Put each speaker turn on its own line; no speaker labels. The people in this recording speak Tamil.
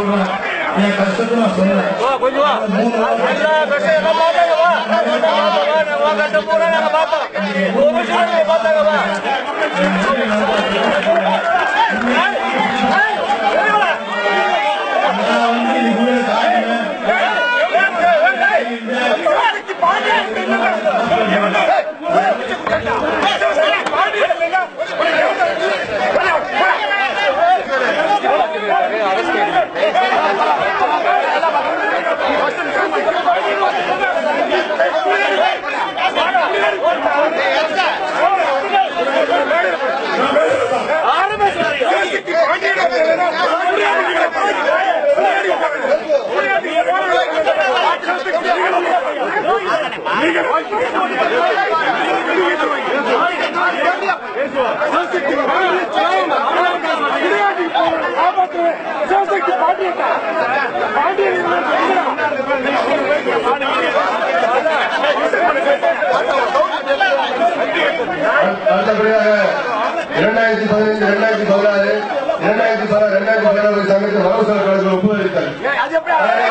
சொல்றேன், என் கஷ்டத்தை நான் சொல்றேன்.
அடுத்தபடியாக 2015, 2016, 2016 சமயத்தில் வரவு செலவு கணக்கு ஒப்புதல் அளித்தார்.